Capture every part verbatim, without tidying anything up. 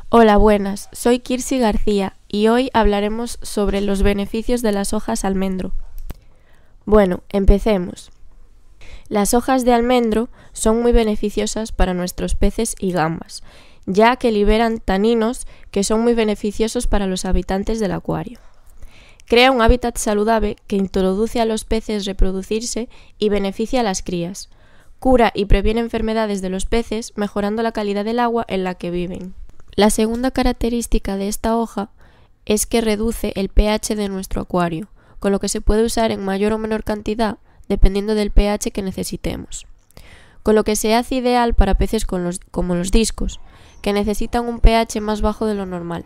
Hola, buenas, soy Kirsi García y hoy hablaremos sobre los beneficios de las hojas almendro. Bueno, empecemos. Las hojas de almendro son muy beneficiosas para nuestros peces y gambas, ya que liberan taninos que son muy beneficiosos para los habitantes del acuario. Crea un hábitat saludable que introduce a los peces reproducirse y beneficia a las crías. Cura y previene enfermedades de los peces, mejorando la calidad del agua en la que viven. La segunda característica de esta hoja es que reduce el pH de nuestro acuario, con lo que se puede usar en mayor o menor cantidad dependiendo del pH que necesitemos. Con lo que se hace ideal para peces con los, como los discos, que necesitan un pH más bajo de lo normal.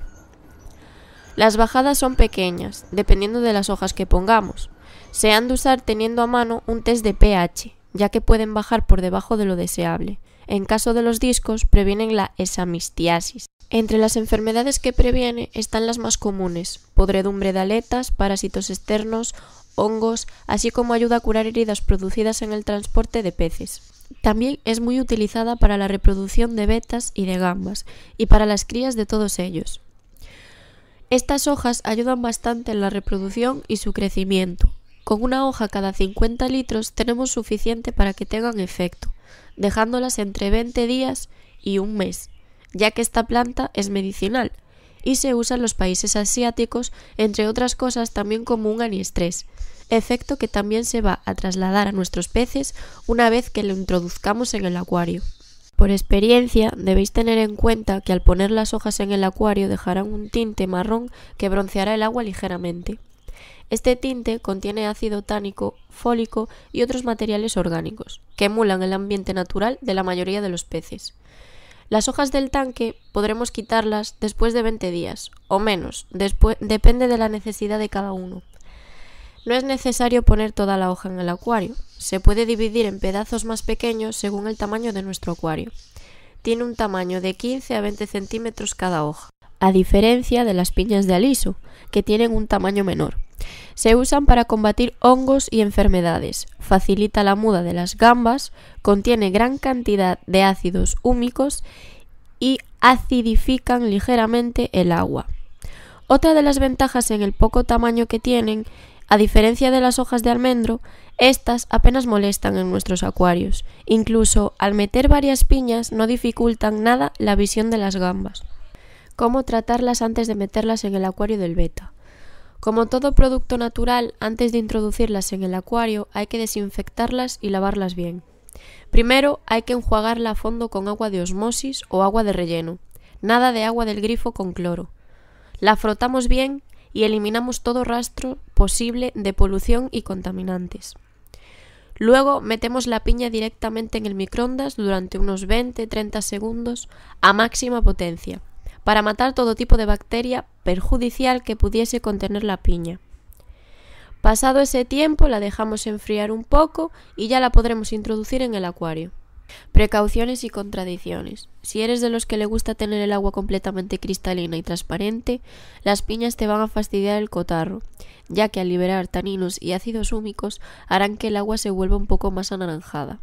Las bajadas son pequeñas, dependiendo de las hojas que pongamos. Se han de usar teniendo a mano un test de pH, ya que pueden bajar por debajo de lo deseable. En caso de los discos, previenen la hexamistiasis. Entre las enfermedades que previene están las más comunes: podredumbre de aletas, parásitos externos, hongos, así como ayuda a curar heridas producidas en el transporte de peces. También es muy utilizada para la reproducción de vetas y de gambas, y para las crías de todos ellos. Estas hojas ayudan bastante en la reproducción y su crecimiento. Con una hoja cada cincuenta litros tenemos suficiente para que tengan efecto, dejándolas entre veinte días y un mes, ya que esta planta es medicinal y se usa en los países asiáticos, entre otras cosas también como un antiestrés, efecto que también se va a trasladar a nuestros peces una vez que lo introduzcamos en el acuario. Por experiencia, debéis tener en cuenta que al poner las hojas en el acuario dejarán un tinte marrón que bronceará el agua ligeramente. Este tinte contiene ácido tánico, fólico y otros materiales orgánicos, que emulan el ambiente natural de la mayoría de los peces. Las hojas del tanque podremos quitarlas después de veinte días, o menos, después, depende de la necesidad de cada uno. No es necesario poner toda la hoja en el acuario, se puede dividir en pedazos más pequeños según el tamaño de nuestro acuario. Tiene un tamaño de quince a veinte centímetros cada hoja, a diferencia de las piñas de aliso, que tienen un tamaño menor. Se usan para combatir hongos y enfermedades, facilita la muda de las gambas, contiene gran cantidad de ácidos húmicos y acidifican ligeramente el agua. Otra de las ventajas en el poco tamaño que tienen, a diferencia de las hojas de almendro, estas apenas molestan en nuestros acuarios. Incluso al meter varias piñas no dificultan nada la visión de las gambas. ¿Cómo tratarlas antes de meterlas en el acuario del beta? Como todo producto natural, antes de introducirlas en el acuario hay que desinfectarlas y lavarlas bien. Primero hay que enjuagarla a fondo con agua de osmosis o agua de relleno, nada de agua del grifo con cloro. La frotamos bien y eliminamos todo rastro posible de polución y contaminantes. Luego metemos la piña directamente en el microondas durante unos veinte a treinta segundos a máxima potencia, para matar todo tipo de bacteria perjudicial que pudiese contener la piña. Pasado ese tiempo la dejamos enfriar un poco y ya la podremos introducir en el acuario. Precauciones y contradicciones. Si eres de los que le gusta tener el agua completamente cristalina y transparente, las piñas te van a fastidiar el cotarro, ya que al liberar taninos y ácidos húmicos harán que el agua se vuelva un poco más anaranjada.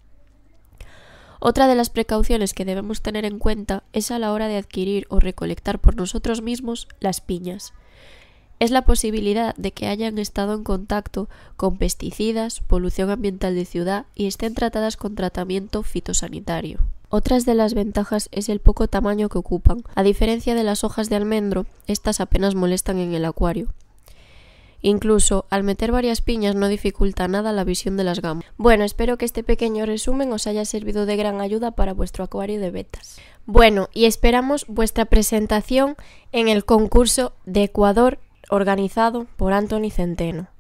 Otra de las precauciones que debemos tener en cuenta es a la hora de adquirir o recolectar por nosotros mismos las piñas. Es la posibilidad de que hayan estado en contacto con pesticidas, polución ambiental de ciudad y estén tratadas con tratamiento fitosanitario. Otras de las ventajas es el poco tamaño que ocupan. A diferencia de las hojas de almendro, estas apenas molestan en el acuario. Incluso al meter varias piñas no dificulta nada la visión de las gambas. Bueno, espero que este pequeño resumen os haya servido de gran ayuda para vuestro acuario de vetas. Bueno, y esperamos vuestra presentación en el concurso de Ecuador organizado por Anthony Centeno.